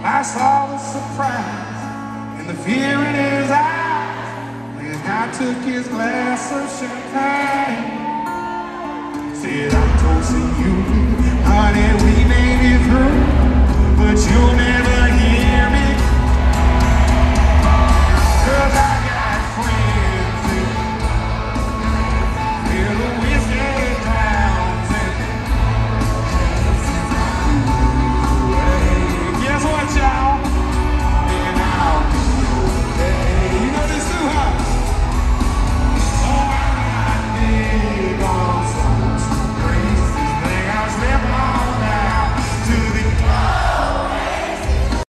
I saw the surprise and the fear in his eyes when I took his glass of champagne. Said, I'm toasting you, honey, we made it through, but you'll never